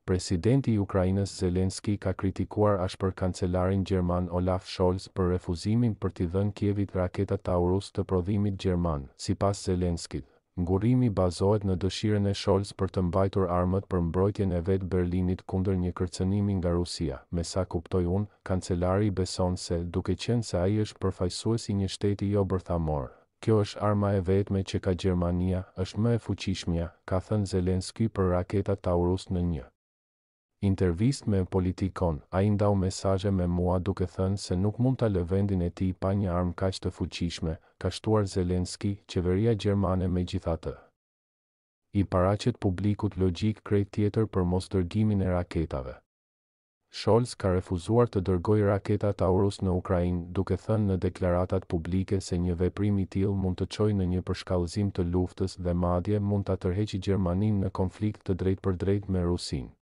Presidenti i Ukrainës Zelenski ka kritikuar ashpër kancelarin gjerman Olaf Scholz për refuzimin për t'i dhënë Kievit raketa Taurus të prodhimit gjerman. Sipas Zelenskit, ngurrimi bazohet në dëshirën e Scholz për të mbajtur armët për mbrojtjen e vet Berlinit kundër një kërcënimi nga Rusia. Me sa kuptoj unë, kancelari beson se, duke qenë se ai është përfaqësuesi një shteti jo bërthamor, kjo është arma e vetme që ka Gjermania, është më e fuqishmja, ka thënë Zelenski për raketa Taurus në një intervistë me Politikon. Ai ndau mesazhe me mua duke thënë se nuk mund ta lë vendin e tij pa një armë kaq të fuqishme, ka shtuar Zelenski. Qeveria gjermane megjithatë i paraqet publikut logjik krejt tjetër për mosdërgimin e raketave. Scholz ka refuzuar të dërgojë raketa Taurus në Ukrainë, duke thënë në deklaratat publike se një veprim i tillë mund të çojë në një përshkallëzim të luftës dhe madje mund ta tërheqë Gjermaninë në konflikt të drejtpërdrejtë me Rusinë.